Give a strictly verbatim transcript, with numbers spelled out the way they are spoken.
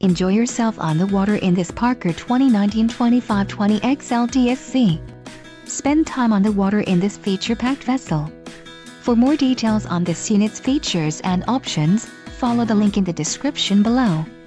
Enjoy yourself on the water in this Parker twenty nineteen twenty-five twenty X L D S C. Spend time on the water in this feature-packed vessel. For more details on this unit's features and options, follow the link in the description below.